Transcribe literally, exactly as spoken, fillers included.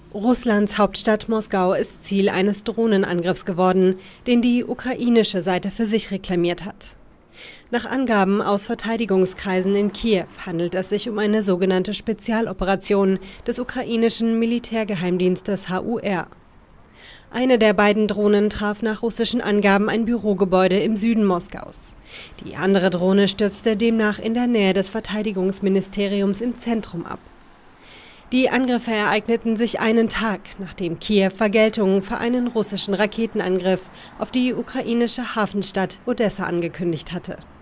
Russlands Hauptstadt Moskau ist Ziel eines Drohnenangriffs geworden, den die ukrainische Seite für sich reklamiert hat. Nach Angaben aus Verteidigungskreisen in Kiew handelt es sich um eine sogenannte Spezialoperation des ukrainischen Militärgeheimdienstes H U R. Eine der beiden Drohnen traf nach russischen Angaben ein Bürogebäude im Süden Moskaus. Die andere Drohne stürzte demnach in der Nähe des Verteidigungsministeriums im Zentrum ab. Die Angriffe ereigneten sich einen Tag, nachdem Kiew Vergeltung für einen russischen Raketenangriff auf die ukrainische Hafenstadt Odessa angekündigt hatte.